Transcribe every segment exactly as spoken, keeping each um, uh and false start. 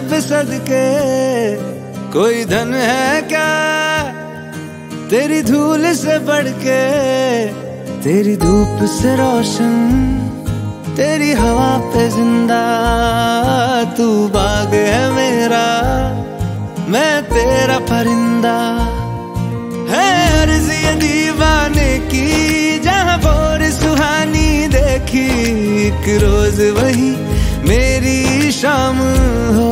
पे सदके कोई धन है क्या तेरी धूल से बढ़ के, तेरी धूप से रोशन, तेरी हवा पे जिंदा। तू बाग है मेरा, मैं तेरा परिंदा। है अर्ज़ ये दीवाने की, जहाँ भोर सुहानी देखी, एक रोज वही मेरी शाम हो।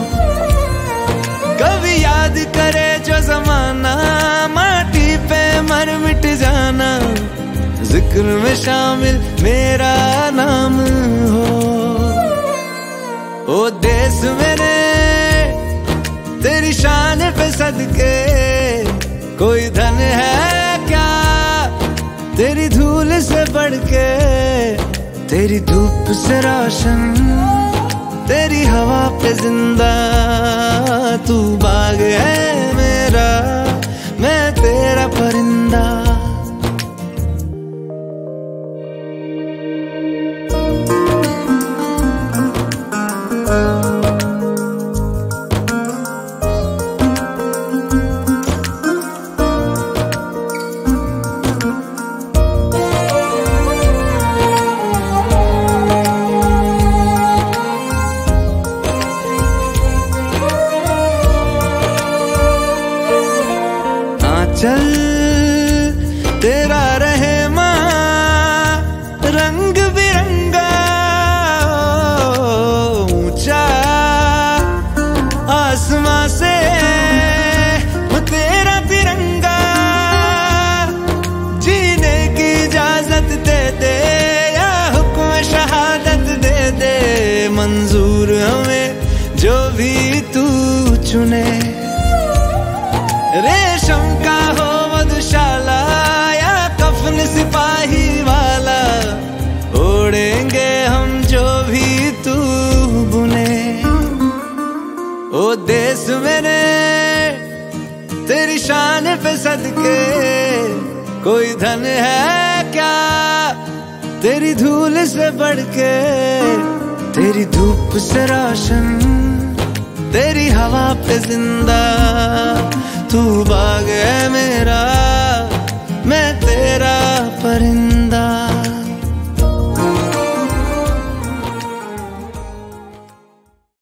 कभी याद करे जो जमाना, माटी पे मर मिट जाना, जिक्र में शामिल मेरा नाम हो। ओ देश मेरे तेरी शान पे सदके कोई धन है क्या तेरी धूल से बढ़ के, तेरी धूप से रोशन, तेरी हवा पे जिंदा। तू बाग है मेरा, मैं तेरा परिंदा। चल तेरा रहे माँ रंग बिरंगा, ऊंचा आसमां से वो तेरा तिरंगा। जीने की इजाजत दे दे या हुक्म शहादत दे दे, मंजूर हमें जो भी तू चुने। रेशम का हो मधुशाला या कफन सिपाही वाला, ओढ़ेंगे हम जो भी तू बुने। ओ देश मेरे तेरी शान पे सदके कोई धन है क्या तेरी धूल से बढ़ के, तेरी धूप से रोशन, तेरी हवा पे जिंदा। तू बाग है मेरा,